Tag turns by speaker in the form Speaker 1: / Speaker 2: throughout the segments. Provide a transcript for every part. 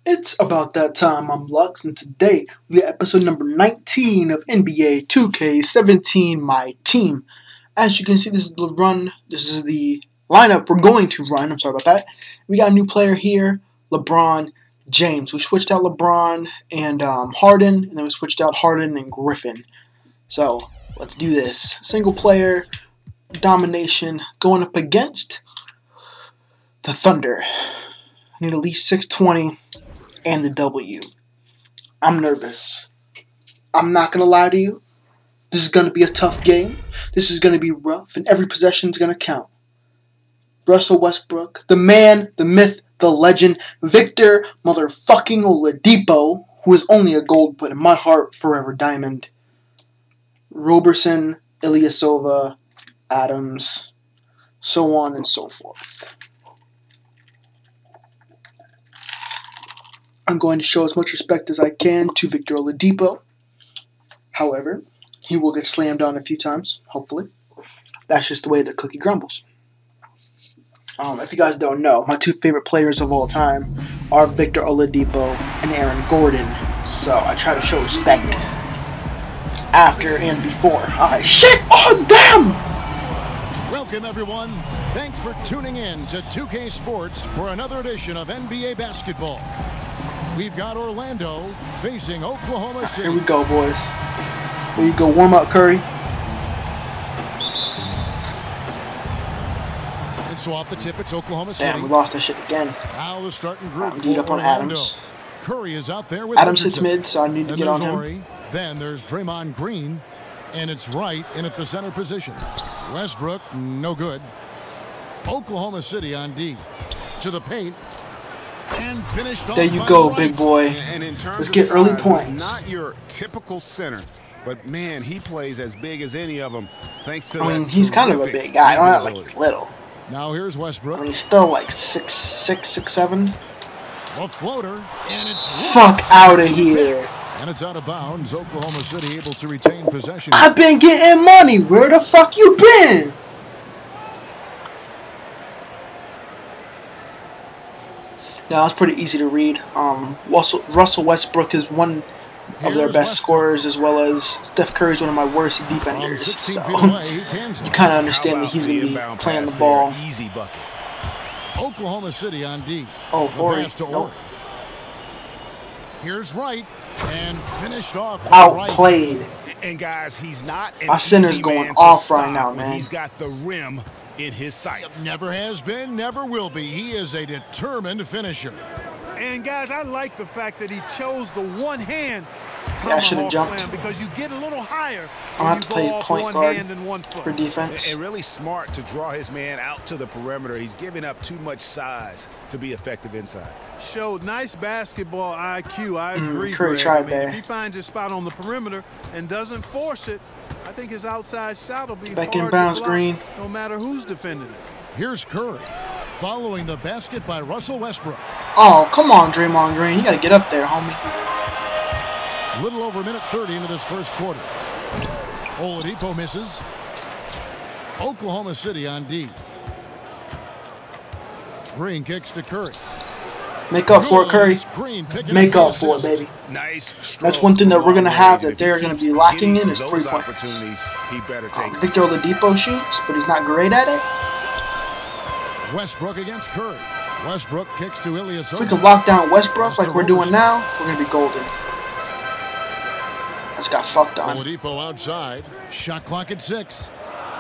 Speaker 1: It's about that time. I'm Lux, and today we got episode number 19 of NBA 2K17 My Team. As you can see, this is the run. This is the lineup we're going to run. I'm sorry about that. We got a new player here, LeBron James. We switched out LeBron and Harden, and then we switched out Harden and Griffin. So let's do this. Single player domination going up against the Thunder. I need at least 620 and the W. I'm nervous. I'm not going to lie to you. This is going to be a tough game. This is going to be rough, and every possession is going to count. Russell Westbrook, the man, the myth, the legend, Victor motherfucking Oladipo, who is only a gold, but in my heart, forever diamond. Roberson, Ilyasova, Adams, so on and so forth. I'm going to show as much respect as I can to Victor Oladipo. However, he will get slammed on a few times, hopefully. That's just the way the cookie crumbles. If you guys don't know, my two favorite players of all time are Victor Oladipo and Aaron Gordon. So I try to show respect after and before I shit on them!
Speaker 2: Welcome, everyone. Thanks for tuning in to 2K Sports for another edition of NBA Basketball. We've got Orlando facing Oklahoma City.
Speaker 1: Here we go, boys. Here you go, warm up, Curry.
Speaker 2: And so off the tip, it's Oklahoma City.
Speaker 1: Damn, we lost that shit again.
Speaker 2: Now the starting group.
Speaker 1: I'm beat up on Adams.
Speaker 2: Curry is out there with
Speaker 1: Adams hits mid, so I need to get on him.
Speaker 2: Ori. Then there's Draymond Green, and it's Wright in at the center position. Westbrook, no good. Oklahoma City on D. To the paint. And finished
Speaker 1: there you go, big boy. Let's get early points.
Speaker 3: Not your typical center, but man, he plays as big as any of them. Thanks to
Speaker 1: I mean, he's kind of a big guy. I don't know, like he's little.
Speaker 2: Now here's Westbrook.
Speaker 1: I mean, he's still like 6'6", 6'7".
Speaker 2: A floater, and it's
Speaker 1: fuck out of here.
Speaker 2: And it's out of bounds. Oklahoma City able to retain possession.
Speaker 1: I've been getting money. Where the fuck you been? Now, it's pretty easy to read. Russell Westbrook is one of their best scorers, as well as Steph Curry is one of my worst defenders. So you kind of understand that he's going to be playing the ball.
Speaker 3: Easy bucket.
Speaker 2: Oklahoma City on D.
Speaker 1: Oh, Ori. Nope.
Speaker 2: Here's Wright, and finished off.
Speaker 1: Outplayed.
Speaker 3: And guys, he's not.
Speaker 1: My center's going off right now, man.
Speaker 3: He's got the rim in his sights.
Speaker 2: Never has been, never will be. He is a determined finisher.
Speaker 4: And guys, I like the fact that he chose the one hand.
Speaker 1: Yeah, I should have jumped.
Speaker 4: Because you get a little higher.
Speaker 1: I'll have to play point guard for defense.
Speaker 3: And really smart to draw his man out to the perimeter. He's giving up too much size to be effective inside.
Speaker 4: Showed nice basketball IQ. I agree.
Speaker 1: Curry tried there.
Speaker 4: If he finds his spot on the perimeter and doesn't force it, I think his outside shot will be
Speaker 1: back
Speaker 4: hard
Speaker 1: in bounds,
Speaker 4: to block,
Speaker 1: Green.
Speaker 4: no matter who's defending it.
Speaker 2: Here's Curry, following the basket by Russell Westbrook.
Speaker 1: Oh, come on, Draymond Green. You got to get up there, homie.
Speaker 2: A little over a minute 30 into this first quarter. Oladipo misses. Oklahoma City on D. Green kicks to Curry.
Speaker 1: Make up for it, Curry. Make up for it, baby.
Speaker 3: Nice.
Speaker 1: That's one thing that we're going to have that they're going to be lacking in is three-pointers. Victor Oladipo shoots, but he's not great at it.
Speaker 2: Westbrook against Curry. Westbrook kicks to Ilyasova.
Speaker 1: If we can lock down Westbrook like we're doing now, we're going to be golden. I just got fucked on.
Speaker 2: Oladipo outside. Shot clock at 6.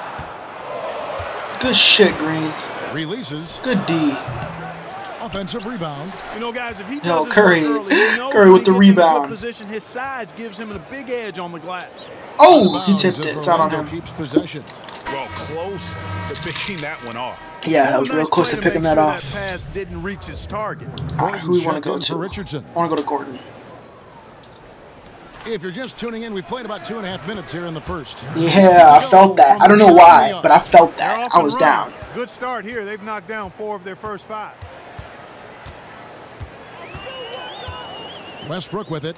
Speaker 1: Good shit, Green.
Speaker 2: Releases.
Speaker 1: Good D.
Speaker 2: Offensive rebound.
Speaker 4: You know, guys, if he
Speaker 1: Yo,
Speaker 4: does
Speaker 1: Curry.
Speaker 4: early,
Speaker 1: Curry with the rebound.
Speaker 4: Position, his size gives him a big edge on the glass.
Speaker 1: Oh, he tipped it. It's out on him.
Speaker 2: Keeps possession.
Speaker 3: Well, close to picking that one off.
Speaker 1: Yeah, that was real close to picking that off.
Speaker 4: That pass didn't reach its target.
Speaker 1: All right, who do we want to go to?
Speaker 2: Richardson.
Speaker 1: I want to go to Gordon.
Speaker 2: If you're just tuning in, we've played about 2.5 minutes here in the first.
Speaker 1: Yeah, I felt that. I don't know why, but I felt that. I was down.
Speaker 4: Good start here. They've knocked down 4 of their first 5.
Speaker 2: Westbrook with it.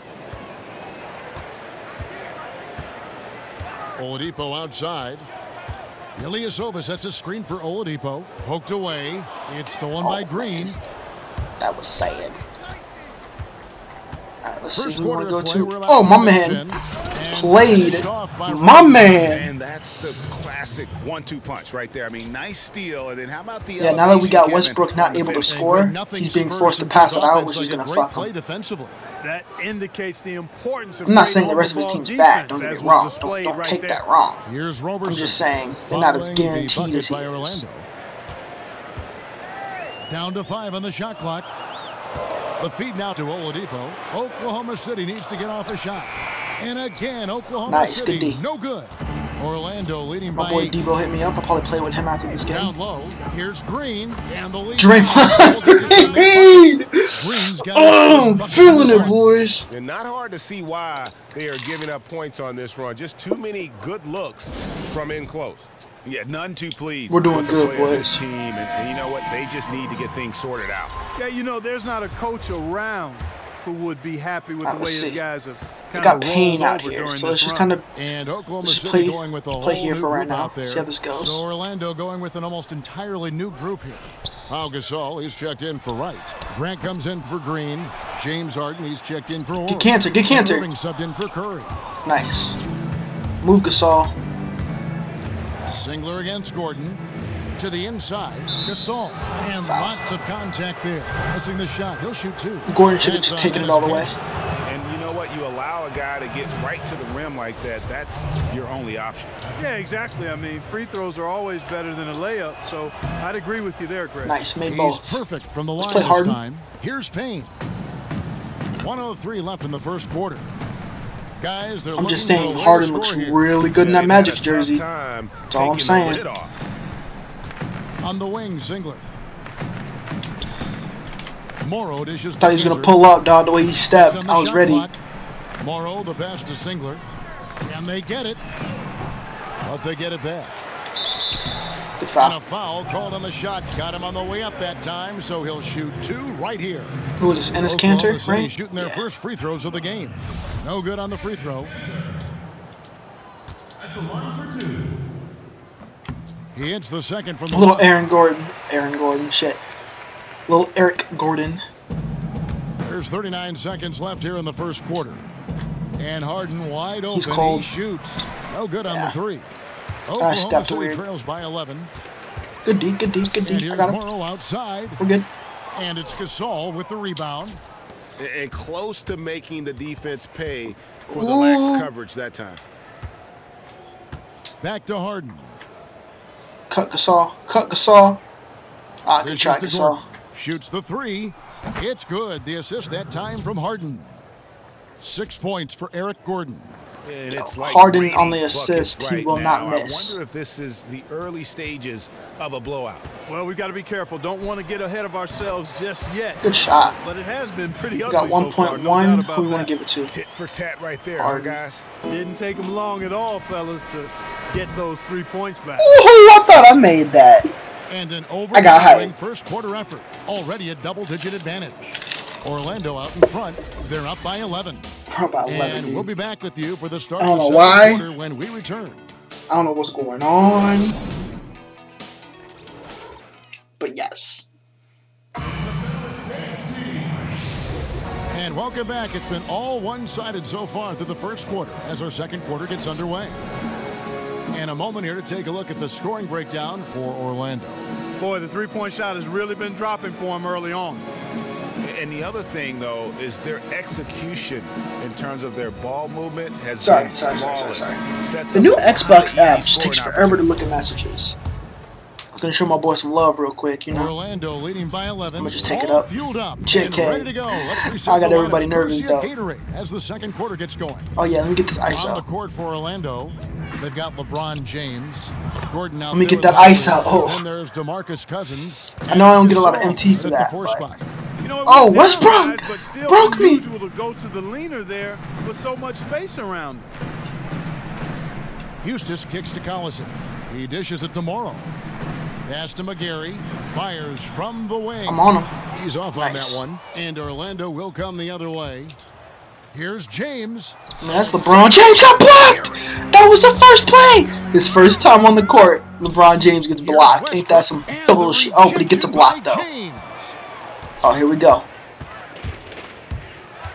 Speaker 2: Oladipo outside. Ilyasova sets a screen for Oladipo. Poked away. It's stolen by Green.
Speaker 1: That was sad. Alright, let's see who we want to go to. Oh, my man played. My man.
Speaker 3: And that's the classic 1-2 punch right there. I mean, nice steal. And then how about the
Speaker 1: now that we got Westbrook not able to score, he's being forced to pass it out, which is going to fuck him.
Speaker 4: That indicates the importance of
Speaker 1: I'm not saying the rest of his team's bad. Don't get me wrong. Don't take that wrong.
Speaker 2: Here's
Speaker 1: I'm just saying they're not as guaranteed as he is.
Speaker 2: Down to 5 on the shot clock. The feed now to Oladipo. Oklahoma City needs to get off a shot. And again, Oklahoma City,
Speaker 1: good D.
Speaker 2: No good. Orlando leading by
Speaker 1: My boy
Speaker 2: 8.
Speaker 1: Debo hit me up. I'll probably play with him after this game.
Speaker 2: Down low, here's Green. And the lead.
Speaker 1: Draymond Green! Oh, I'm feeling it, boys.
Speaker 5: And not hard to see why they are giving up points on this run. Just too many good looks from in close.
Speaker 3: Yeah, none too pleased.
Speaker 1: We're doing good, boys.
Speaker 3: Team, and you know what? They just need to get things sorted out.
Speaker 4: Yeah, you know, there's not a coach around who would be happy with the way his guys have
Speaker 1: They got Payne out here, so let's just kind of play here for right now. See how this goes.
Speaker 2: So Orlando going with an almost entirely new group here. Pau Gasol, he's checked in for Wright. Grant comes in for Green. James Harden, he's checked in for Orr.
Speaker 1: Get Cantor, get Cantor.
Speaker 2: Irving subbed in for Curry.
Speaker 1: Nice. Move Gasol.
Speaker 2: Singler against Gordon. To the inside, Gasol. And lots of contact there. Missing the shot. He'll shoot 2.
Speaker 1: Gordon should have just taken it all the way.
Speaker 3: And you know what? You allow a guy to get right to the rim like that. That's your only option.
Speaker 4: Yeah, exactly. I mean, free throws are always better than a layup, so I'd agree with you there, Greg.
Speaker 1: Nice, made
Speaker 2: He's
Speaker 1: both.
Speaker 2: Perfect from the line
Speaker 1: play
Speaker 2: this time. Here's Payne. 1:03 left in the first quarter. Guys,
Speaker 1: I'm just saying, Harden looks really good in that Magic jersey. That's all I'm saying.
Speaker 2: On the wing, Singler. Morrow dishes.
Speaker 1: Thought he was gonna pull up, dog. The way he stepped, I was ready.
Speaker 2: Morrow, the pass to Singler, and they get it, but they get it back.
Speaker 1: Good foul.
Speaker 2: And a foul called on the shot. Got him on the way up that time, so he'll shoot 2 right here.
Speaker 1: Who is this? Ennis Cantor, right?
Speaker 2: Shooting their first free throws of the game. No good on the free throw. At the line for 2. He hits the second from the
Speaker 1: little Aaron Gordon, shit. Little Eric Gordon.
Speaker 2: There's 39 seconds left here in the first quarter. And Harden wide open.
Speaker 1: He's cold.
Speaker 2: He shoots. No good on the 3.
Speaker 1: I stepped
Speaker 2: City
Speaker 1: weird.
Speaker 2: trails by 11.
Speaker 1: Good D, good D, good D.
Speaker 2: And here's
Speaker 1: I got him.
Speaker 2: Morrow outside.
Speaker 1: We're good.
Speaker 2: And it's Gasol with the rebound.
Speaker 3: And close to making the defense pay for the lax coverage that time.
Speaker 2: Back to Harden.
Speaker 1: Cut Gasol. Cut Gasol. Ah, good try, Gasol.
Speaker 2: Shoots the 3. It's good. The assist that time from Harden. 6 points for Eric Gordon.
Speaker 3: And it's like
Speaker 1: Harden on the assist,
Speaker 3: right
Speaker 1: he will
Speaker 3: now.
Speaker 1: not miss.
Speaker 3: I wonder if this is the early stages of a blowout.
Speaker 4: Well, we've got to be careful. Don't want to get ahead of ourselves just yet.
Speaker 1: Good shot.
Speaker 4: But it has been pretty ugly.
Speaker 1: Got 1.1.
Speaker 4: So
Speaker 1: Who we want to give it to?
Speaker 3: Tit for tat right there,
Speaker 1: Harden.
Speaker 3: guys.
Speaker 4: Didn't take them long at all, fellas, to get those 3 points back.
Speaker 1: Ooh, I thought I made that.
Speaker 2: And an
Speaker 1: I got hyped.
Speaker 2: first quarter effort. Already a double-digit advantage. Orlando out in front. They're up by 11.
Speaker 1: About 11,
Speaker 2: and
Speaker 1: dude.
Speaker 2: we'll be back with you for the start
Speaker 1: I don't
Speaker 2: of the
Speaker 1: know why.
Speaker 2: second quarter when we return.
Speaker 1: I don't know what's going on. But yes.
Speaker 2: And welcome back. It's been all one-sided so far through the first quarter as our second quarter gets underway. And a moment here to take a look at the scoring breakdown for Orlando.
Speaker 4: Boy, the three-point shot has really been dropping for him early on.
Speaker 3: And the other thing, though, is their execution in terms of their ball movement has
Speaker 1: Sorry.
Speaker 3: been flawless.
Speaker 1: The new Xbox app just takes forever to look at messages. I'm going to show my boy some love real quick, you know.
Speaker 2: Orlando leading by 11.
Speaker 1: I'm going to just take it up.
Speaker 2: Fueled up
Speaker 1: JK.
Speaker 2: and ready to go. Let's reset
Speaker 1: I got
Speaker 2: the
Speaker 1: everybody
Speaker 2: lineups
Speaker 1: nervous,
Speaker 2: courtesy of
Speaker 1: though.
Speaker 2: Gatorade as the second quarter gets going.
Speaker 1: Oh, yeah, let me get this ice
Speaker 2: On the
Speaker 1: out.
Speaker 2: court for Orlando, they've got LeBron James. Gordon out
Speaker 1: Let me
Speaker 2: there
Speaker 1: get that
Speaker 2: with
Speaker 1: ice out. Oh.
Speaker 2: Then there's DeMarcus Cousins.
Speaker 1: I know I don't get a lot of MT for
Speaker 2: at the
Speaker 1: that,
Speaker 2: 4
Speaker 1: but-
Speaker 2: spot.
Speaker 4: You know,
Speaker 1: Oh, Westbrook!
Speaker 4: but still
Speaker 1: Broke me!
Speaker 4: unusual to go to the leaner there with so much space around him.
Speaker 2: Eustace kicks to Collison. He dishes it to Morrow. Pass to McGarry. Fires from the wing.
Speaker 1: I'm on him.
Speaker 2: He's off
Speaker 1: Nice.
Speaker 2: on that one. And Orlando will come the other way. Here's James.
Speaker 1: Man, that's LeBron James got blocked! That was the first play! His first time on the court, LeBron James gets blocked. Ain't that some bullshit? Oh, but he gets a block, though. Oh, here we go.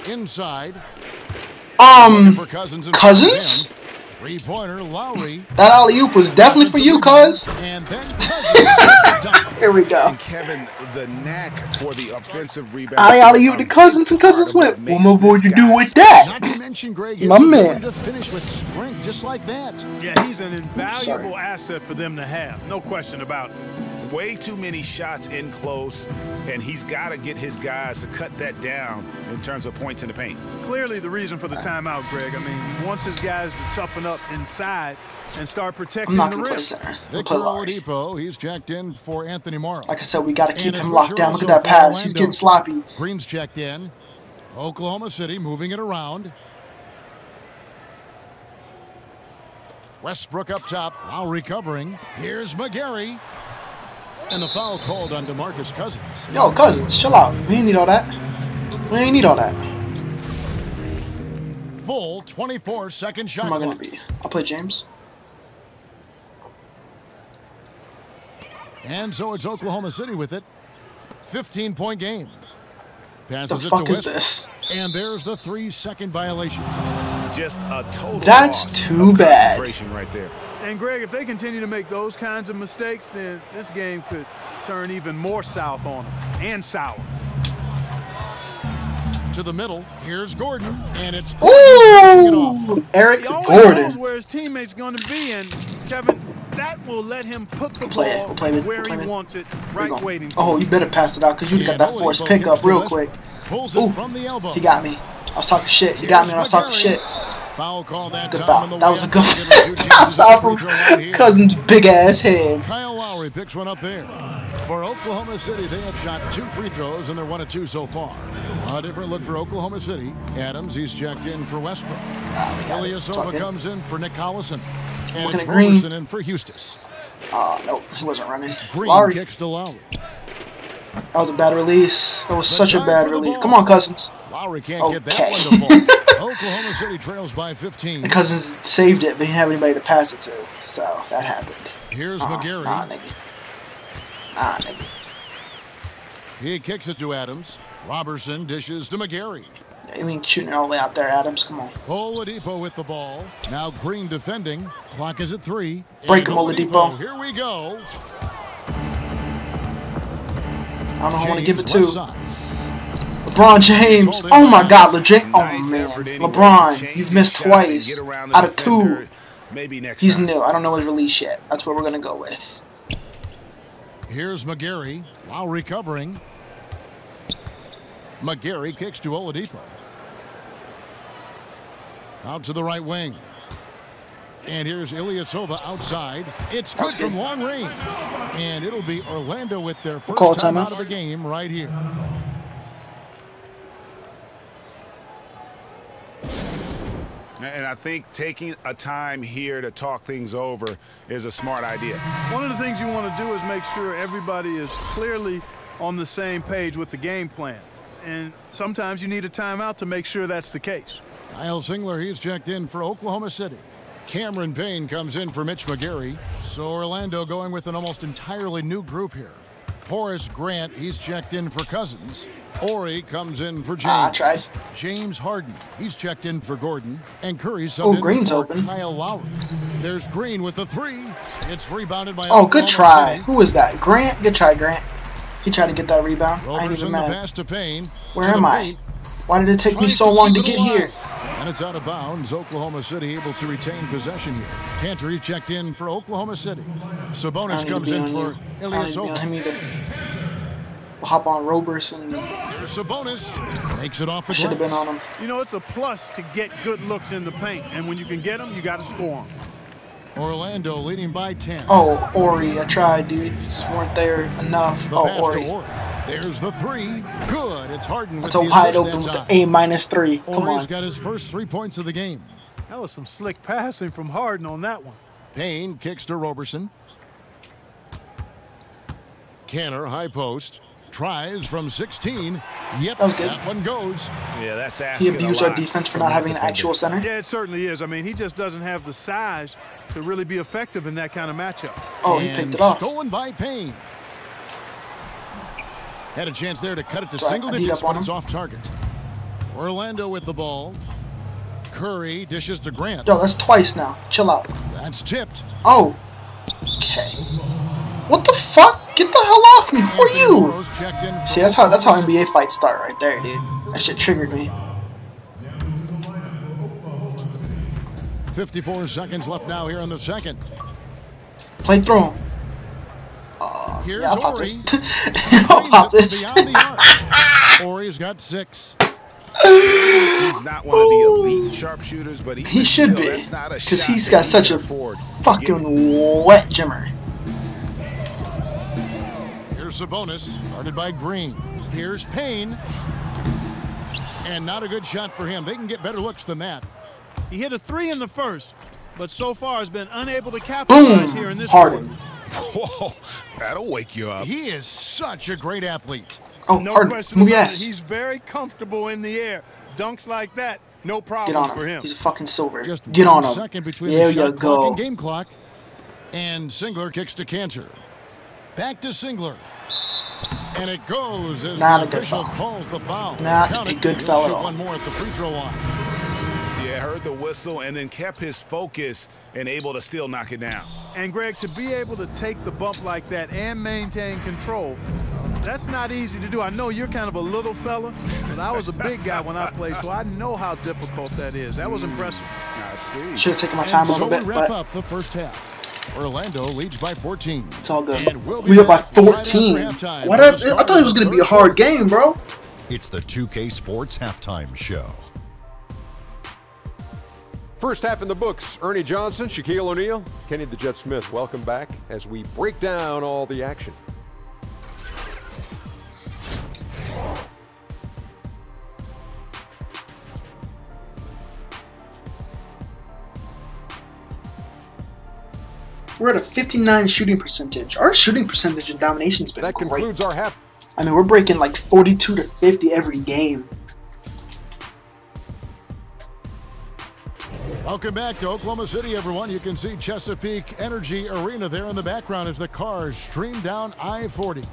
Speaker 2: Inside. For Cousins.
Speaker 1: Cousins?
Speaker 2: Three-pointer, Lowry.
Speaker 1: That alley-oop was definitely for you, cuz.
Speaker 2: And then Cousins.
Speaker 1: Here we go.
Speaker 3: And Kevin, the knack for the offensive rebound.
Speaker 1: Alley-oop to Cousins, and Cousins went, what my boy you do with that?
Speaker 2: Not to mention, Greg,
Speaker 1: my man.
Speaker 2: To finish with strength just like that.
Speaker 4: Yeah, he's an invaluable asset for them to have. No question about it.
Speaker 3: Way too many shots in close, and he's got to get his guys to cut that down in terms of points in the paint.
Speaker 4: Clearly the reason for the timeout, Greg. I mean, he wants his guys to toughen up inside and start protecting
Speaker 1: I'm not
Speaker 4: the
Speaker 1: going to play
Speaker 4: rim.
Speaker 1: center. I'm going to
Speaker 2: Victor
Speaker 1: play Lowry.
Speaker 2: Oladipo, he's checked in for Anthony Morrow.
Speaker 1: Like I said, we got to keep
Speaker 2: And
Speaker 1: him locked down. Look at that pass. He's getting sloppy.
Speaker 2: Green's checked in. Oklahoma City moving it around. Westbrook up top. Lowry covering. Here's McGarry. And the foul called on DeMarcus Cousins.
Speaker 1: Yo, Cousins, chill out. We ain't need all that. We ain't need all that.
Speaker 2: Full 24-second shot
Speaker 1: Who am I
Speaker 2: clock.
Speaker 1: going to be? I'll play James.
Speaker 2: And so it's Oklahoma City with it. 15-point game. Passes
Speaker 1: The
Speaker 2: it
Speaker 1: fuck
Speaker 2: to
Speaker 1: is
Speaker 2: Westbrook.
Speaker 1: this?
Speaker 2: And there's the 3-second violation.
Speaker 3: Just a total
Speaker 1: That's
Speaker 3: loss
Speaker 1: too
Speaker 3: of
Speaker 1: bad.
Speaker 3: concentration right there.
Speaker 4: And Greg, if they continue to make those kinds of mistakes, then this game could turn even more south on them and sour.
Speaker 2: To the middle. Here's Gordon. And it's
Speaker 1: Ooh! Eric
Speaker 4: He always
Speaker 1: Gordon.
Speaker 4: knows where his teammate's going to be, and Kevin, that will let him put the
Speaker 1: Play it.
Speaker 4: ball
Speaker 1: We'll play it.
Speaker 4: where
Speaker 1: We'll play
Speaker 4: he
Speaker 1: it.
Speaker 4: wants it,
Speaker 1: Here we
Speaker 4: right
Speaker 1: go.
Speaker 4: waiting for
Speaker 1: Oh,
Speaker 4: him.
Speaker 1: you better pass it out because you got that forced
Speaker 2: Oladipo
Speaker 1: pickup
Speaker 2: gets to
Speaker 1: real
Speaker 2: Westbrook.
Speaker 1: quick.
Speaker 2: Pulls it
Speaker 1: Ooh,
Speaker 2: from the elbow.
Speaker 1: he got me. I was talking shit. He got me when I was talking shit.
Speaker 2: Foul call that
Speaker 1: Good
Speaker 2: time
Speaker 1: foul.
Speaker 2: on the
Speaker 1: That was a good
Speaker 2: foul.
Speaker 1: foul from Cousins' big ass head.
Speaker 2: Kyle Lowry picks one up there. For Oklahoma City, they have shot 2 free throws, and they're 1 of 2 so far. A different look for Oklahoma City. Adams, he's checked in for Westbrook. Ilyasova comes in for Nick Collison. And
Speaker 1: Looking
Speaker 2: it's
Speaker 1: at Green.
Speaker 2: Roberson in for Eustace.
Speaker 1: Nope, he wasn't running.
Speaker 2: Green
Speaker 1: Lowry.
Speaker 2: kicks to Lowry.
Speaker 1: That was a bad release. That was such a
Speaker 2: time
Speaker 1: bad
Speaker 2: for the
Speaker 1: release.
Speaker 2: ball.
Speaker 1: Come on, Cousins.
Speaker 2: Lowry can't get that
Speaker 1: Okay.
Speaker 2: one to fall. Oklahoma City trails by 15.
Speaker 1: And Cousins saved it, but he didn't have anybody to pass it to. So that happened.
Speaker 2: Here's McGarry.
Speaker 1: Nah, nigga. Nah, nigga.
Speaker 2: He kicks it to Adams. Robertson dishes to McGarry.
Speaker 1: Yeah, you ain't shooting it all the way out there, Adams. Come on.
Speaker 2: Oladipo with the ball. Now Green defending. Clock is at 3.
Speaker 1: Break
Speaker 2: And
Speaker 1: him, Oladipo.
Speaker 2: Here we go.
Speaker 1: I don't know who I want to give it to.
Speaker 2: James left side.
Speaker 1: LeBron James. Oh my God, LeBron. Oh
Speaker 3: Nice
Speaker 1: man,
Speaker 3: effort anyway.
Speaker 1: LeBron,
Speaker 3: Change
Speaker 1: you've missed
Speaker 3: his shot and
Speaker 1: twice
Speaker 3: get around the
Speaker 1: out of
Speaker 3: defender.
Speaker 1: 2.
Speaker 3: Maybe next
Speaker 1: He's
Speaker 3: time.
Speaker 1: new. I don't know his release yet. That's what we're gonna go with.
Speaker 2: Here's McGarry. Lowry covering. McGarry kicks to Oladipo. Out to the right wing. And here's Ilyasova outside. It's good from long range. And it'll be Orlando with their first
Speaker 1: call
Speaker 2: time
Speaker 1: timeout.
Speaker 2: out of the game right here.
Speaker 3: And I think taking a time here to talk things over is a smart idea.
Speaker 4: One of the things you want to do is make sure everybody is clearly on the same page with the game plan. And sometimes you need a timeout to make sure that's the case.
Speaker 2: Kyle Singler, he's checked in for Oklahoma City. Cameron Payne comes in for Mitch McGarry. So Orlando going with an almost entirely new group here. Horace Grant, he's checked in for Cousins. Ori comes in for James.
Speaker 1: I tried.
Speaker 2: James Harden, he's checked in for Gordon. And Curry subbed in
Speaker 1: Green's
Speaker 2: for
Speaker 1: open.
Speaker 2: Kyle Lowry. There's Green with the 3. It's rebounded by
Speaker 1: Oh, good
Speaker 2: Oklahoma
Speaker 1: try.
Speaker 2: City.
Speaker 1: Who was that? Grant? Good try, Grant. He tried to get that rebound. I ain't
Speaker 2: Robertson
Speaker 1: even
Speaker 2: the
Speaker 1: mad.
Speaker 2: pass to Payne.
Speaker 1: Where
Speaker 2: To the
Speaker 1: am I?
Speaker 2: paint.
Speaker 1: Why did it take me
Speaker 2: Tries
Speaker 1: so long to
Speaker 2: keep it
Speaker 1: get
Speaker 2: alive.
Speaker 1: here?
Speaker 2: And it's out of bounds. Oklahoma City able to retain possession here. Cantor checked in for Oklahoma City. Sabonis comes in for Ilyasova.
Speaker 1: him either. We'll hop on Roberson.
Speaker 2: Here's Sabonis. Makes it off the
Speaker 1: I should have been
Speaker 2: glass.
Speaker 1: on him.
Speaker 4: You know, it's a plus to get good looks in the paint. And when you can get them, you got to score them.
Speaker 2: Orlando leading by 10.
Speaker 1: Oh, Ori. I tried, dude. You just weren't there enough.
Speaker 2: The
Speaker 1: Oh,
Speaker 2: pass
Speaker 1: Ori.
Speaker 2: to Ori. There's the 3. Good. It's Harden with
Speaker 1: That's
Speaker 2: the
Speaker 1: a wide
Speaker 2: assist
Speaker 1: open
Speaker 2: that
Speaker 1: with the
Speaker 2: time.
Speaker 1: A-3. Come
Speaker 2: Ori's
Speaker 1: on.
Speaker 2: got his first 3 points of the game.
Speaker 4: That was some slick passing from Harden on that one.
Speaker 2: Payne kicks to Roberson. Cantor, high post. Tries from 16. Yep,
Speaker 1: That was good.
Speaker 2: that one goes.
Speaker 3: Yeah, that's
Speaker 1: He
Speaker 3: asking
Speaker 1: abused
Speaker 3: a
Speaker 1: our
Speaker 3: lot
Speaker 1: defense for
Speaker 3: from
Speaker 1: not
Speaker 3: that
Speaker 1: having an
Speaker 3: defender.
Speaker 1: actual center.
Speaker 4: Yeah, it certainly is. I mean, he just doesn't have the size to really be effective in that kind of matchup.
Speaker 1: Oh, he
Speaker 2: And
Speaker 1: picked it off.
Speaker 2: stolen by Payne. Had a chance there to cut it to
Speaker 1: Sorry,
Speaker 2: single
Speaker 1: I beat
Speaker 2: digits,
Speaker 1: up on
Speaker 2: but it's
Speaker 1: him.
Speaker 2: off target. Orlando with the ball. Curry dishes to Grant.
Speaker 1: Yo, that's twice now. Chill out.
Speaker 2: That's tipped.
Speaker 1: Oh. Okay. What the fuck? Get the hell off me. Who are you? See, that's how NBA fights start right there, dude. That shit triggered me.
Speaker 2: 54 seconds left now here in the second.
Speaker 1: Play through him.
Speaker 2: Here's
Speaker 1: Yeah, I'll pop
Speaker 2: Ori.
Speaker 1: this. I'll pop this.
Speaker 2: Ori's got 6.
Speaker 3: He's not one of the elite sharpshooters, but
Speaker 1: he should be, because he's got such a fucking wet jimmer.
Speaker 2: Here's Sabonis, guarded by Green. Here's Payne. And not a good shot for him. They can get better looks than that.
Speaker 4: He hit a 3 in the first, but so far has been unable to capitalize here in this
Speaker 1: Harden.
Speaker 3: Whoa, that'll wake you up.
Speaker 2: He is such a great athlete.
Speaker 1: Oh,
Speaker 4: no
Speaker 1: Harden,
Speaker 4: question
Speaker 1: move
Speaker 4: about it.
Speaker 1: ass.
Speaker 4: He's very comfortable in the air. Dunks like that, no
Speaker 1: Get
Speaker 4: problem
Speaker 1: on
Speaker 4: for
Speaker 1: him.
Speaker 4: him.
Speaker 1: He's a fucking silver.
Speaker 2: Just
Speaker 1: Get on
Speaker 2: 1
Speaker 1: him.
Speaker 2: second between
Speaker 1: There
Speaker 2: the
Speaker 1: you
Speaker 2: shot clock
Speaker 1: go.
Speaker 2: and game clock. And Singler kicks to Cantor. Back to Singler. And it goes as
Speaker 1: Not
Speaker 2: the
Speaker 1: a good
Speaker 2: official
Speaker 1: foul.
Speaker 2: calls the foul.
Speaker 1: Not
Speaker 2: Count
Speaker 1: a
Speaker 2: it.
Speaker 1: good
Speaker 2: He'll
Speaker 1: foul at
Speaker 2: shoot
Speaker 1: all.
Speaker 2: one more at the free throw line.
Speaker 3: Yeah, heard the whistle and then kept his focus and able to still knock it down.
Speaker 4: And Greg, to be able to take the bump like that and maintain control, that's not easy to do. I know you're kind of a little fella, but I was a big guy when I played, so I know how difficult that is. That was impressive.
Speaker 3: I see.
Speaker 1: Should have taken my time a little
Speaker 2: So
Speaker 1: bit,
Speaker 2: we wrap
Speaker 1: but
Speaker 2: up the first half. Orlando leads by 14.
Speaker 1: it's all good.
Speaker 2: And we'll be
Speaker 1: We up by
Speaker 2: back right after
Speaker 1: 14.
Speaker 2: halftime
Speaker 1: What?
Speaker 2: with the
Speaker 1: I thought it was going to be a hard game, bro.
Speaker 6: It's the 2K Sports Halftime Show.
Speaker 7: First half in the books. Ernie Johnson, Shaquille O'Neal, Kenny the Jet Smith. Welcome back as we break down all the action.
Speaker 1: We're at a 59 shooting percentage. Our shooting percentage in domination's been
Speaker 7: That
Speaker 1: great.
Speaker 7: concludes our half.
Speaker 1: I mean, we're breaking like 42 to 50 every game.
Speaker 2: Welcome back to Oklahoma City, everyone. You can see Chesapeake Energy Arena there in the background as the cars stream down I-40.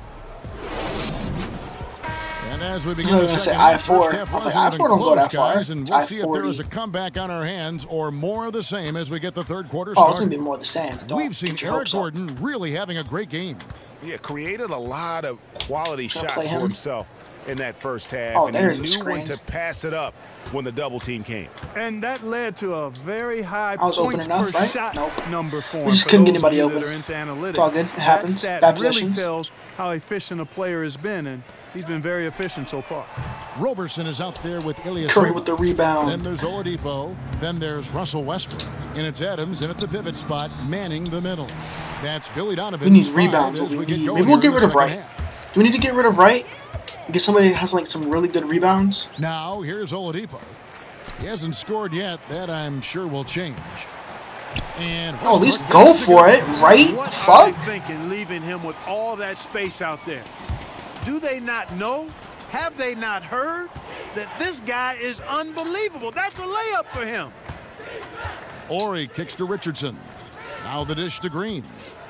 Speaker 2: And as we begin
Speaker 1: I was
Speaker 2: the
Speaker 1: gonna say
Speaker 2: second half,
Speaker 1: I-4.
Speaker 2: first half
Speaker 1: I was like,
Speaker 2: wasn't
Speaker 1: I-4 don't
Speaker 2: even
Speaker 1: go that
Speaker 2: close,
Speaker 1: far.
Speaker 2: guys, and we'll see if there
Speaker 1: I-40.
Speaker 2: is a comeback on our hands or more of the same as we get the third quarter
Speaker 1: Oh, it's
Speaker 2: started.
Speaker 1: going to be more of the same. Don't
Speaker 2: We've seen
Speaker 1: get your
Speaker 2: Eric
Speaker 1: hopes up.
Speaker 2: Gordon really having a great game.
Speaker 3: Yeah, created a lot of quality
Speaker 1: Should I
Speaker 3: shots
Speaker 1: play
Speaker 3: for
Speaker 1: him?
Speaker 3: himself in that first half.
Speaker 1: Oh,
Speaker 3: and
Speaker 1: there's
Speaker 3: he
Speaker 1: a
Speaker 3: knew
Speaker 1: screen.
Speaker 3: when to pass it up when the double team came.
Speaker 4: And that led to a very high
Speaker 1: I was open
Speaker 4: points
Speaker 1: enough,
Speaker 4: per
Speaker 1: right?
Speaker 4: shot
Speaker 1: Nope.
Speaker 4: number for him.
Speaker 1: We just
Speaker 4: For
Speaker 1: couldn't get
Speaker 4: those of
Speaker 1: anybody
Speaker 4: you
Speaker 1: open.
Speaker 4: that are into analytics.
Speaker 1: It's all good. It happens.
Speaker 4: That
Speaker 1: Bad
Speaker 4: really
Speaker 1: possessions.
Speaker 4: tells how efficient a player has been, and he's been very efficient so far.
Speaker 2: Roberson is out there with Ilyasova.
Speaker 1: Curry with the
Speaker 2: Then
Speaker 1: rebound.
Speaker 2: there's Oladipo. Then there's Russell Westbrook. And it's Adams in at the pivot spot, manning the middle. That's Billy Donovan.
Speaker 1: We need rebounds. What we need. Maybe we'll get rid of Wright. Do we need to get rid of Wright? Get somebody that has like some really good rebounds?
Speaker 2: Now, here's Oladipo. He hasn't scored yet. That, I'm sure, will change. And
Speaker 1: Oh, at least
Speaker 2: Westbrook
Speaker 1: go
Speaker 2: gets
Speaker 1: for
Speaker 2: good.
Speaker 1: it, right?
Speaker 4: What are they
Speaker 1: Fuck.
Speaker 4: thinking, leaving him with all that space out there? Do they not know? Have they not heard that this guy is unbelievable? That's a layup for him.
Speaker 2: Ori kicks to Richardson. Now the dish to Green.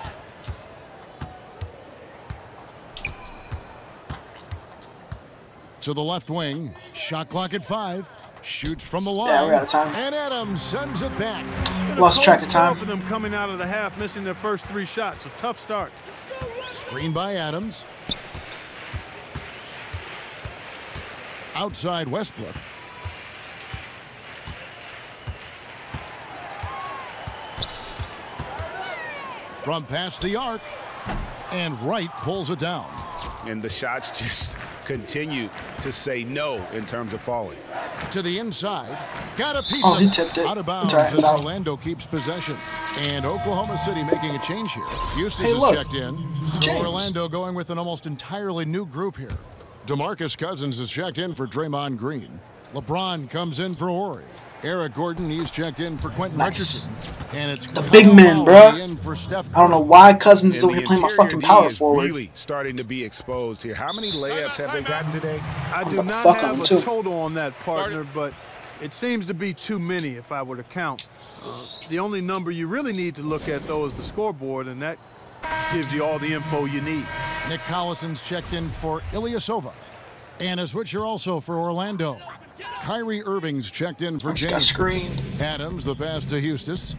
Speaker 2: To the left wing. Shot clock at 5. Shoots from the line.
Speaker 1: Yeah, we're out of time.
Speaker 2: And Adams sends it back.
Speaker 1: Lost track of time.
Speaker 4: For them coming out of the half, missing their first 3 shots. A tough start.
Speaker 2: Screen by Adams. Outside Westbrook. From past the arc. And Wright pulls it down.
Speaker 3: And the shots just continue to say no in terms of falling.
Speaker 2: To the inside. Got a piece
Speaker 1: Oh,
Speaker 2: of
Speaker 1: he tipped it.
Speaker 2: out of bounds
Speaker 1: It's all right,
Speaker 2: as
Speaker 1: it's out.
Speaker 2: Orlando keeps possession. And Oklahoma City making a change here. Eustace
Speaker 1: Hey,
Speaker 2: is
Speaker 1: look.
Speaker 2: checked in. So
Speaker 1: James.
Speaker 2: Orlando going with an almost entirely new group here. DeMarcus Cousins is checked in for Draymond Green. LeBron comes in for Ori. Eric Gordon, he's checked in for Quentin
Speaker 1: Nice.
Speaker 2: Richardson. And it's
Speaker 1: The big men,
Speaker 2: Lowry
Speaker 1: bruh.
Speaker 2: in for Steph
Speaker 1: I don't know
Speaker 2: Curry.
Speaker 1: why Cousins is
Speaker 3: And
Speaker 1: over
Speaker 3: the
Speaker 1: here playing my
Speaker 3: interior
Speaker 1: fucking
Speaker 3: D
Speaker 1: power
Speaker 3: is
Speaker 1: forward.
Speaker 3: really starting to be exposed here. How many layups have they gotten today?
Speaker 4: I
Speaker 1: I'm
Speaker 4: do
Speaker 1: gonna
Speaker 4: not
Speaker 1: fuck
Speaker 4: have
Speaker 1: him,
Speaker 4: a
Speaker 1: too.
Speaker 4: total on that, partner, but it seems to be too many if I were to count. The only number you really need to look at, though, is the scoreboard, and that gives you all the info you need.
Speaker 2: Nick Collison's checked in for Ilyasova. And a switcher also for Orlando. Kyrie Irving's checked in for
Speaker 1: Just got
Speaker 2: James.
Speaker 1: screened.
Speaker 2: Adams, the pass to Eustace.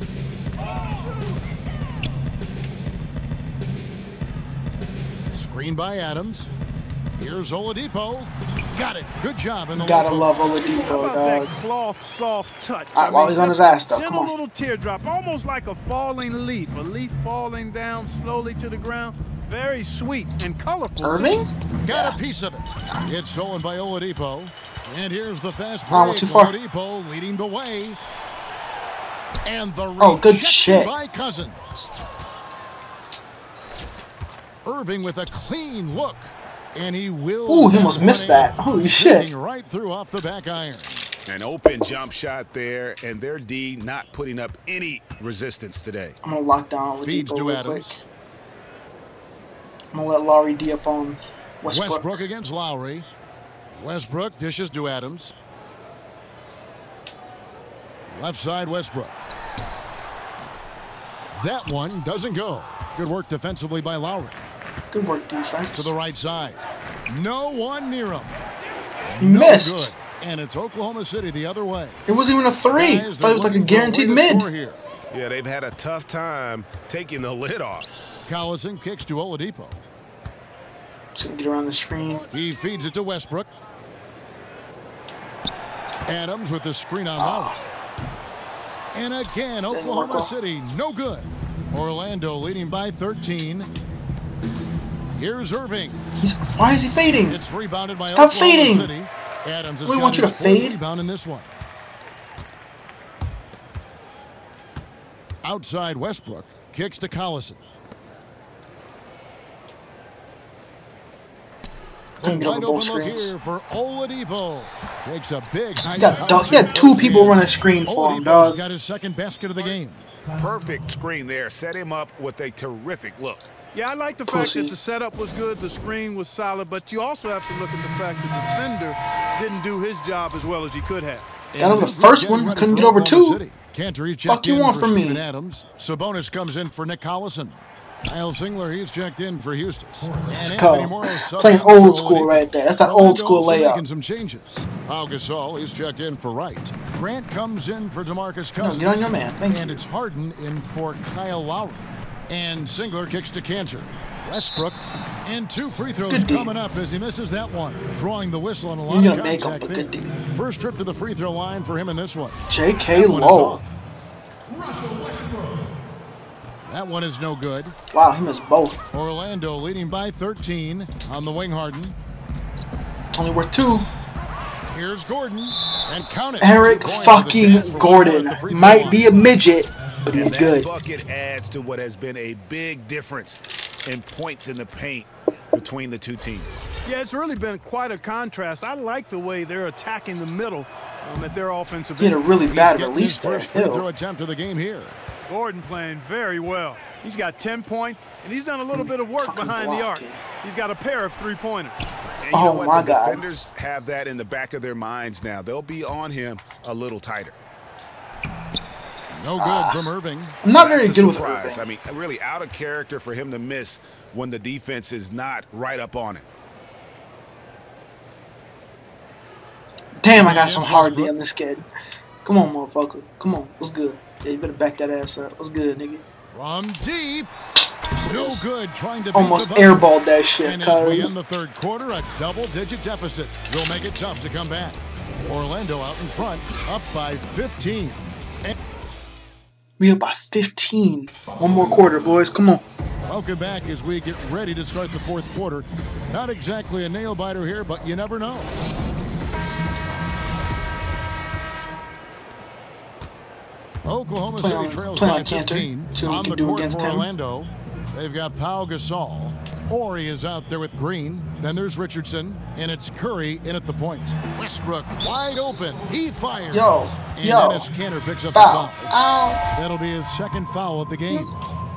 Speaker 2: Screen by Adams. Here's Oladipo. Got it. Good job in the
Speaker 1: Gotta
Speaker 2: low
Speaker 1: love
Speaker 2: post.
Speaker 1: Oladipo,
Speaker 4: How about
Speaker 1: dog.
Speaker 4: that cloth, soft touch?
Speaker 1: While he's on his ass, though. Come
Speaker 4: Gentle
Speaker 1: on.
Speaker 4: little teardrop, almost like a falling leaf. A leaf falling down slowly to the ground. Very sweet and colorful.
Speaker 1: Irving?
Speaker 2: Got a piece of it. It's stolen by Oladipo. And here's the fast
Speaker 1: Oh,
Speaker 2: break.
Speaker 1: too far.
Speaker 2: Oladipo leading the way. And the
Speaker 1: Oh, good
Speaker 2: rejection
Speaker 1: shit.
Speaker 2: by Cousins. Irving with a clean look. And he will.
Speaker 1: Ooh, he almost missed that. Holy shit.
Speaker 2: Right through off the back iron.
Speaker 3: An open jump shot there, and their D not putting up any resistance today.
Speaker 1: I'm gonna lock down
Speaker 2: Feeds
Speaker 1: Oladipo
Speaker 2: to
Speaker 1: real
Speaker 2: Adams.
Speaker 1: quick. I'm gonna let Lowry D up on Westbrook.
Speaker 2: Westbrook against Lowry. Westbrook dishes to Adams. Left side, Westbrook. That one doesn't go. Good work defensively by Lowry.
Speaker 1: Good work, defense.
Speaker 2: To the right side. No one near him.
Speaker 1: Missed.
Speaker 2: Good. And it's Oklahoma City the other way.
Speaker 1: It wasn't even a three. I
Speaker 2: Guys,
Speaker 1: thought it was like a
Speaker 2: they're looking for
Speaker 1: guaranteed
Speaker 2: way to
Speaker 1: mid.
Speaker 2: score here.
Speaker 3: Yeah, they've had a tough time taking the lid off.
Speaker 2: Collison kicks to Oladipo.
Speaker 1: Just gonna get around the screen.
Speaker 2: He feeds it to Westbrook. Adams with the screen on Lowry. And again, Oklahoma City, no good. Orlando leading by 13. Here's Irving.
Speaker 1: Why is he fading?
Speaker 2: It's rebounded by
Speaker 1: Stop
Speaker 2: Oklahoma
Speaker 1: fading.
Speaker 2: City. Adams has
Speaker 1: We
Speaker 2: got
Speaker 1: want you
Speaker 2: his
Speaker 1: to
Speaker 2: fourth
Speaker 1: fade.
Speaker 2: rebound in this one. Outside Westbrook kicks to Collison.
Speaker 1: Couldn't get over
Speaker 2: Wide
Speaker 1: both
Speaker 2: open look
Speaker 1: screens.
Speaker 2: here for Oladipo. Takes a big high
Speaker 1: You got two people running a screen for him,
Speaker 2: Oladipo's
Speaker 1: dog.
Speaker 2: got his second basket of the game.
Speaker 3: Perfect screen there. Set him up with a terrific look.
Speaker 4: Yeah, I like the fact that the setup was good, the screen was solid, but you also have to look at the fact that the defender didn't do his job as well as he could have.
Speaker 1: Got over the first one, couldn't get over two.
Speaker 2: Cantor
Speaker 1: Fuck you want from me?
Speaker 2: Adams. Sabonis comes in for Nick Collison. Kyle Singler, he's checked in for Eustace.
Speaker 1: Let's go. Playing old school right there. That's that old school layup.
Speaker 2: Some changes. Pau Gasol, he's checked in for Wright. Grant comes in for DeMarcus Cousins.
Speaker 1: No, get on your man. Thank
Speaker 2: And
Speaker 1: you.
Speaker 2: it's Harden in for Kyle Lowry. And Singler kicks to Cantor. Westbrook. And two free throws
Speaker 1: Good D.
Speaker 2: coming up as he misses that one. Drawing the whistle on a lot
Speaker 1: You're
Speaker 2: of
Speaker 1: gonna make him,
Speaker 2: contact
Speaker 1: but
Speaker 2: there.
Speaker 1: good D.
Speaker 2: First trip to the free throw line for him in this one.
Speaker 1: J.K.
Speaker 2: That one is
Speaker 1: Lowe.
Speaker 2: off. That one is no good.
Speaker 1: Wow, he missed both.
Speaker 2: Orlando leading by 13 on the wing. Harden.
Speaker 1: It's only worth two.
Speaker 2: Here's Gordon. And count it.
Speaker 1: Eric
Speaker 2: 2 points for the
Speaker 1: fucking
Speaker 2: Jazz for
Speaker 1: Gordon.
Speaker 2: one at the free throw
Speaker 1: Might
Speaker 2: line.
Speaker 1: be a midget, but he's
Speaker 3: That
Speaker 1: good.
Speaker 3: bucket adds to what has been a big difference in points in the paint between the two teams.
Speaker 4: Yeah, it's really been quite a contrast. I like the way they're attacking the middle at their offensive
Speaker 1: He had a
Speaker 4: end.
Speaker 1: really bad
Speaker 2: Getting
Speaker 1: release
Speaker 2: his
Speaker 1: there.
Speaker 2: first free throw
Speaker 1: Hill.
Speaker 2: attempt of the game here.
Speaker 4: Gordon playing very well. He's got 10 points, and he's done a little bit of work
Speaker 1: Fucking
Speaker 4: behind the arc.
Speaker 1: blocking.
Speaker 4: He's got a pair of three-pointers.
Speaker 3: And you
Speaker 1: Oh,
Speaker 3: know what?
Speaker 1: my
Speaker 3: The
Speaker 1: God.
Speaker 3: defenders have that in the back of their minds now. They'll be on him a little tighter.
Speaker 2: No good from Irving.
Speaker 1: I'm not very
Speaker 3: It's a
Speaker 1: good with
Speaker 3: surprise.
Speaker 1: Irving.
Speaker 3: I mean, really out of character for him to miss when the defense is not right up on him.
Speaker 1: Damn, I got some hard D on this kid. Come on, motherfucker. Come on. What's good? Yeah, you better back that ass up. What's good, nigga?
Speaker 2: From deep. No
Speaker 1: Please.
Speaker 2: good. Trying to beat
Speaker 1: Almost
Speaker 2: the buzzer.
Speaker 1: airballed that shit,
Speaker 2: And as we
Speaker 1: cuz.
Speaker 2: end the third quarter, a double-digit deficit will make it tough to come back. Orlando out in front, up by 15. And
Speaker 1: We up by 15. One more quarter, boys. Come on.
Speaker 2: welcome back as we get ready to start the fourth quarter. Not exactly a nail-biter here, but you never know. Oklahoma City trails
Speaker 1: play
Speaker 2: by
Speaker 1: on Cantor.
Speaker 2: 15
Speaker 1: See what we
Speaker 2: on
Speaker 1: can
Speaker 2: the
Speaker 1: do
Speaker 2: court
Speaker 1: against
Speaker 2: for
Speaker 1: him.
Speaker 2: Orlando. They've got Pau Gasol. Ori is out there with Green. Then there's Richardson, and it's Curry in at the point. Westbrook wide open. He fires.
Speaker 1: Yo,
Speaker 2: and
Speaker 1: yo.
Speaker 2: Dennis Cantor picks up
Speaker 1: Foul.
Speaker 2: the foul.
Speaker 1: Ow.
Speaker 2: That'll be his second foul of the game.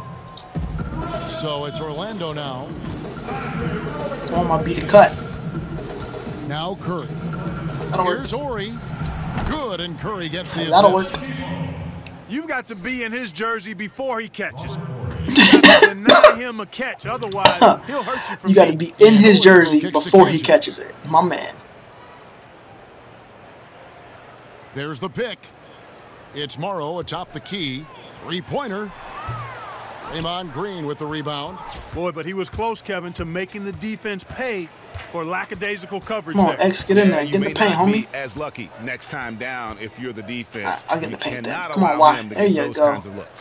Speaker 2: So it's Orlando now.
Speaker 1: Oh, my beat a cut.
Speaker 2: Now Curry.
Speaker 1: That'll work.
Speaker 2: Here's Ori. Good, and Curry gets the
Speaker 1: That'll work.
Speaker 2: assist.
Speaker 4: You've got to be in his jersey before he catches it. You got to deny him a catch, otherwise he'll hurt you from
Speaker 1: You got to
Speaker 4: deep.
Speaker 1: be in his
Speaker 2: Oladipo
Speaker 1: jersey
Speaker 2: kicks to
Speaker 1: before he
Speaker 2: Cantor.
Speaker 1: catches it. My man.
Speaker 2: There's the pick. It's Morrow atop the key. Three-pointer. Draymond Green with the rebound.
Speaker 4: Boy, but he was close, Kevin, to making the defense pay for lackadaisical coverage.
Speaker 1: Come on,
Speaker 4: there.
Speaker 1: X, get in there. Get in the paint, homie.
Speaker 3: As lucky next time down if you're the defense.
Speaker 1: I'll get the paint then. Come
Speaker 3: allow
Speaker 1: on, why?
Speaker 3: him to
Speaker 1: There
Speaker 3: get
Speaker 1: you
Speaker 3: those
Speaker 1: go.
Speaker 3: kinds of looks.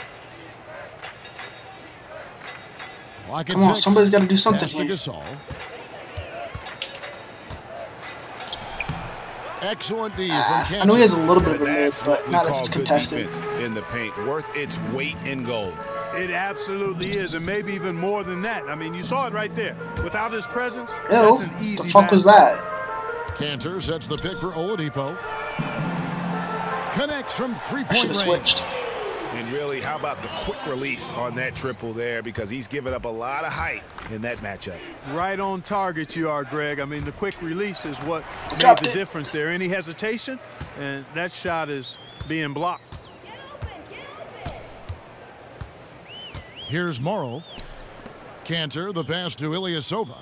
Speaker 1: Come on, somebody's got to do something here.
Speaker 2: Excellent D from Kansas.
Speaker 1: I know he has a little bit of a mid,
Speaker 3: That's
Speaker 1: but
Speaker 3: what
Speaker 1: not
Speaker 3: we
Speaker 1: if
Speaker 3: call
Speaker 1: it's
Speaker 3: good
Speaker 1: contested.
Speaker 3: defense in the paint, worth its weight in gold.
Speaker 4: It absolutely is, and maybe even more than that. I mean, you saw it right there. Without his presence,
Speaker 1: Ew,
Speaker 4: that's an easy
Speaker 1: the fuck was
Speaker 4: basket.
Speaker 1: that?
Speaker 2: Cantor sets the pick for Oladipo. Connects from
Speaker 1: I should
Speaker 2: three-point
Speaker 1: have
Speaker 2: range.
Speaker 1: switched.
Speaker 3: And really, how about the quick release on that triple there? Because he's given up a lot of height in that matchup.
Speaker 4: Right on target you are, Greg. I mean, the quick release is what made
Speaker 1: Dropped
Speaker 4: the
Speaker 1: it.
Speaker 4: difference there. Any hesitation, and that shot is being blocked.
Speaker 2: Here's Morrow. Cantor, the pass to Ilyasova.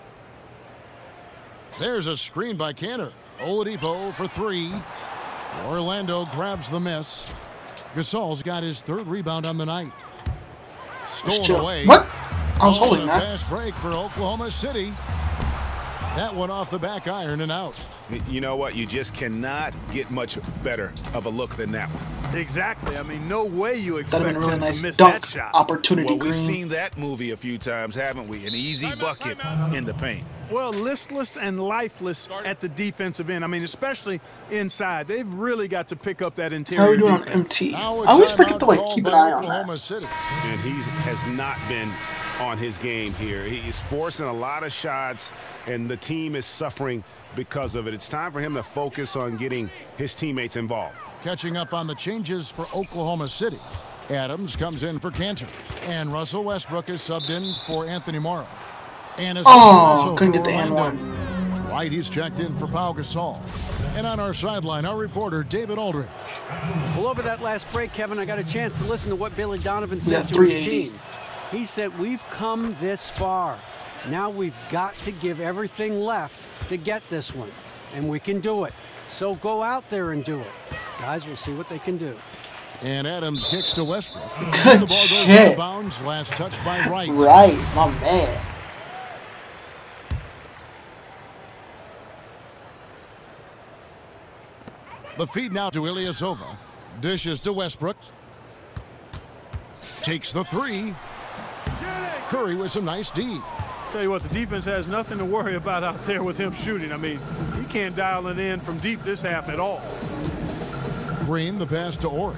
Speaker 2: There's a screen by Cantor. Oladipo for three. Orlando grabs the miss. Gasol's got his third rebound on the night. Stolen away.
Speaker 1: What? I was
Speaker 2: Oh,
Speaker 1: holding
Speaker 2: and a
Speaker 1: that.
Speaker 2: fast break for Oklahoma City. That one off the back iron and out.
Speaker 3: You know what? You just cannot get much better of a look than that one.
Speaker 4: Exactly. I mean, no way you
Speaker 1: That'd
Speaker 4: expect
Speaker 1: have been a really
Speaker 4: him
Speaker 1: nice
Speaker 4: to miss
Speaker 1: dunk
Speaker 4: that shot.
Speaker 1: opportunity,
Speaker 3: Well, we've
Speaker 1: Green.
Speaker 3: seen that movie a few times, haven't we? An easy bucket in the paint.
Speaker 4: Well, listless and lifeless at the defensive end. I mean, especially inside. They've really got to pick up that interior
Speaker 1: How are we doing on
Speaker 4: defense.
Speaker 1: MT?
Speaker 2: Now
Speaker 1: I
Speaker 2: a
Speaker 1: always
Speaker 2: timeout
Speaker 1: forget to
Speaker 2: called
Speaker 1: keep an
Speaker 2: by
Speaker 1: eye on
Speaker 2: Oklahoma
Speaker 1: that.
Speaker 2: City.
Speaker 3: And he has not been on his game here. He's forcing a lot of shots, and the team is suffering because of it. It's time for him to focus on getting his teammates involved.
Speaker 2: Catching up on the changes for Oklahoma City. Adams comes in for Cantor. And Russell Westbrook is subbed in for Anthony Morrow. And it's also
Speaker 1: couldn't
Speaker 2: for
Speaker 1: get the and
Speaker 2: Orlando.
Speaker 1: one.
Speaker 2: White, he's checked in for Pau Gasol. And on our sideline, our reporter, David Aldridge.
Speaker 8: Well, over that last break, Kevin, I got a chance to listen to what Billy Donovan
Speaker 1: Yeah,
Speaker 8: said to his
Speaker 1: 380.
Speaker 8: team. He said, we've come this far. Now we've got to give everything left to get this one. And we can do it. So go out there and do it. Guys, we'll see what they can do.
Speaker 2: And Adams kicks to Westbrook.
Speaker 1: Good
Speaker 2: The ball goes out
Speaker 1: shit.
Speaker 2: of bounds. Last touch by Wright.
Speaker 1: Right, my man.
Speaker 2: The feed now to Ilyasova. Dishes to Westbrook. Takes the three. Curry with some nice D.
Speaker 4: Tell you what, the defense has nothing to worry about out there with him shooting. I mean, he can't dial it in from deep this half at all.
Speaker 2: Green, the pass to Ori.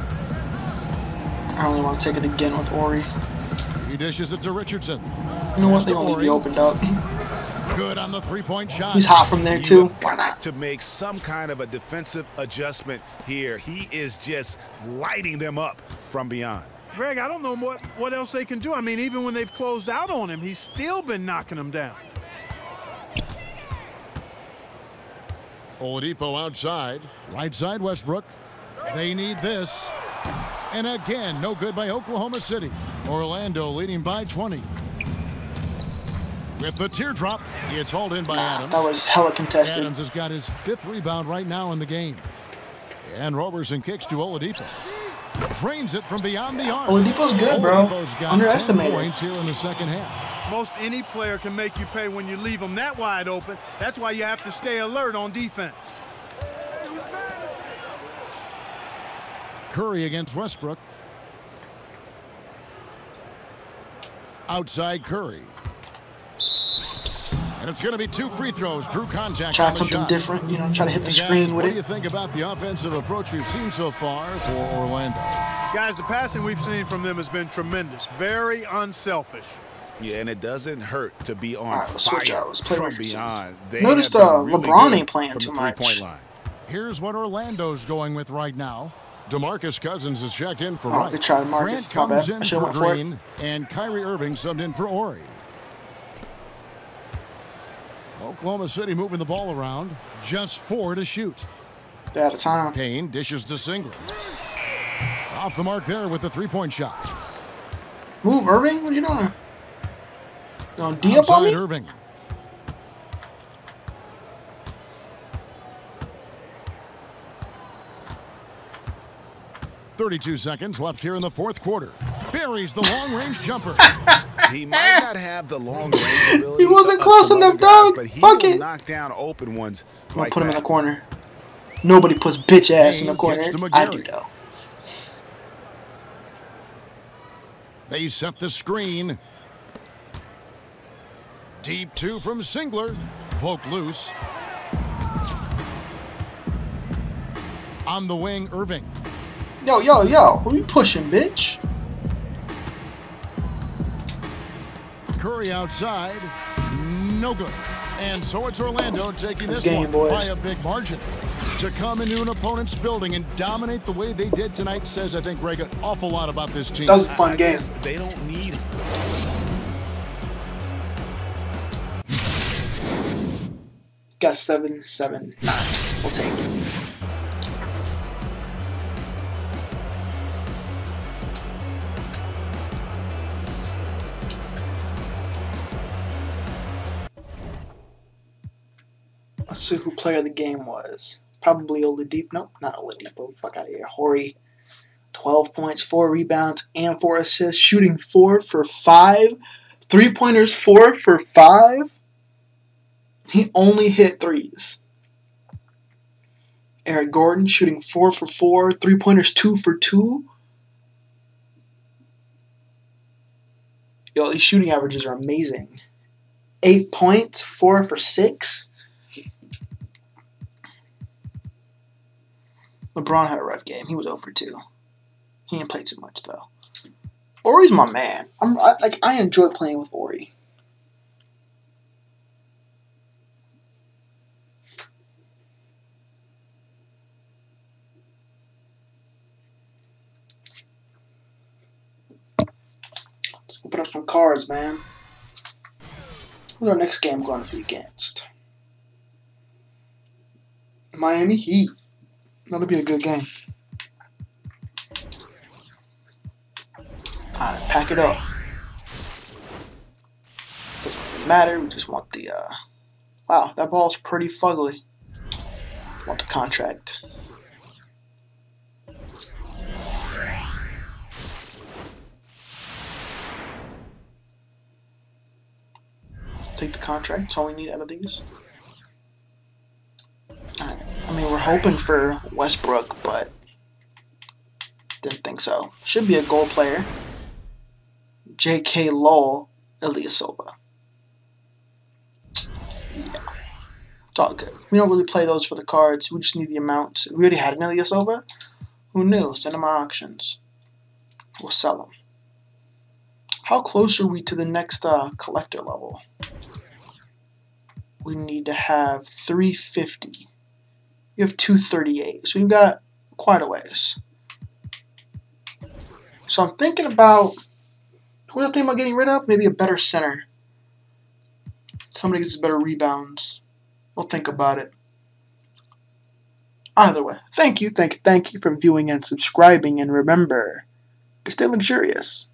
Speaker 1: I only want to take it again with Ori.
Speaker 2: He dishes it to Richardson.
Speaker 1: You know what?
Speaker 2: Pass
Speaker 1: They
Speaker 2: to
Speaker 1: gonna leave
Speaker 2: Ori.
Speaker 1: you opened up.
Speaker 2: Good on the three-point shot.
Speaker 1: He's hot from there too.
Speaker 3: You've
Speaker 1: Why
Speaker 3: got
Speaker 1: not?
Speaker 3: to make some kind of a defensive adjustment here. He is just lighting them up from beyond.
Speaker 4: Greg, I don't know what else they can do. I mean, even when they've closed out on him, he's still been knocking them down.
Speaker 2: Oladipo outside. Right side Westbrook. They need this. And again, no good by Oklahoma City. Orlando leading by 20. With the teardrop, it's hauled in by Adams.
Speaker 1: That was hella contested.
Speaker 2: Adams has got his fifth rebound right now in the game. And Roberson kicks to Oladipo. Drains it from beyond the arc.
Speaker 1: Oladipo's good, bro.
Speaker 2: Oladipo's got 10
Speaker 1: Underestimated.
Speaker 2: points here in the second half.
Speaker 4: Most any player can make you pay when you leave them that wide open. That's why you have to stay alert on defense.
Speaker 2: Curry against Westbrook. Outside Curry. And it's going to be two free throws. Drew contact
Speaker 1: Try
Speaker 2: on the
Speaker 1: something
Speaker 2: shot.
Speaker 1: different, you know, try to hit the
Speaker 2: And guys,
Speaker 1: screen
Speaker 2: what
Speaker 1: with
Speaker 2: do you
Speaker 1: it.
Speaker 2: think about the offensive approach we've seen so far for Orlando?
Speaker 4: Guys, the passing we've seen from them has been tremendous. Very unselfish.
Speaker 3: Yeah, and it doesn't hurt to be on
Speaker 1: let's switch
Speaker 3: fire
Speaker 1: out. Let's play
Speaker 3: from
Speaker 1: Richardson.
Speaker 3: beyond. They
Speaker 1: Noticed,
Speaker 3: have been really
Speaker 1: LeBron
Speaker 3: good
Speaker 1: ain't playing
Speaker 3: from
Speaker 1: too
Speaker 3: the
Speaker 1: much.
Speaker 3: three-point line.
Speaker 2: Here's what Orlando's going with right now. DeMarcus Cousins is checked in for
Speaker 1: Oh,
Speaker 2: Wright.
Speaker 1: good try, Marcus.
Speaker 2: Grant
Speaker 1: My
Speaker 2: comes
Speaker 1: bad. I
Speaker 2: in
Speaker 1: should've
Speaker 2: for
Speaker 1: went for it.
Speaker 2: Green, and Kyrie Irving subbed in for Ori. Oklahoma City moving the ball around. Just 4 to shoot.
Speaker 1: They're out of time.
Speaker 2: Payne dishes to Singler. Off the mark there with the three-point shot.
Speaker 1: Move, Irving. What are you doing? You going D up on
Speaker 2: Outside
Speaker 1: me?
Speaker 2: Irving. 32 seconds left here in the fourth quarter. Buries the long-range jumper.
Speaker 3: He might not have the long range ability.
Speaker 1: He wasn't
Speaker 3: of
Speaker 1: close
Speaker 3: some
Speaker 1: enough,
Speaker 3: other guys,
Speaker 1: dog.
Speaker 3: but he
Speaker 1: Fuck
Speaker 3: will
Speaker 1: it.
Speaker 3: knock down open ones
Speaker 1: I'm gonna
Speaker 3: like
Speaker 1: put him in
Speaker 3: that.
Speaker 1: the corner. Nobody puts bitch ass in the
Speaker 2: Kane
Speaker 1: corner.
Speaker 2: gets to
Speaker 1: I do
Speaker 2: McGarry.
Speaker 1: though.
Speaker 2: They set the screen. Deep 2 from Singler. Poke loose. On the wing, Irving.
Speaker 1: Yo, yo, yo. Who you pushing, bitch?
Speaker 2: Curry outside. No good. And so it's Orlando taking
Speaker 1: That's
Speaker 2: this
Speaker 1: game,
Speaker 2: one
Speaker 1: boys.
Speaker 2: by a big margin. To come into an opponent's building and dominate the way they did tonight says, I think, Greg, an awful lot about this team.
Speaker 1: That was a fun game.
Speaker 3: Guess they don't need him.
Speaker 1: Got 7-7-9. We'll take it. Let's see who player of the game was. Probably Oladipo. Nope, not Oladipo. Fuck out of here. Horry. 12 points, 4 rebounds, and 4 assists. Shooting 4 for 5. 3-pointers 4 for 5. He only hit 3s. Eric Gordon shooting 4 for 4. 3-pointers 2 for 2. Yo, these shooting averages are amazing. 8 points, 4 for 6. LeBron had a rough game. He was 0 for 2. He didn't play too much though. Ori's my man. I enjoy playing with Ori. Let's open up some cards, man. Who's our next game going to be against? Miami Heat. That'll be a good game. Alright, pack it up. Doesn't really matter. We just want the, wow, that ball's pretty fugly. Want the contract. Take the contract. That's all we need out of these. Alright. I mean, we're hoping for Westbrook, but didn't think so. Should be a goal player. J.K. Lowell, Ilyasova. Yeah. It's all good. We don't really play those for the cards. We just need the amounts. We already had an Ilyasova. Who knew? Send them our auctions. We'll sell them. How close are we to the next collector level? We need to have 350. We have 238. So we've got quite a ways. So I'm thinking about, who am I thinking about getting rid of? Maybe a better center. Somebody gets better rebounds. We'll think about it. Either way, thank you for viewing and subscribing. And remember to stay luxurious.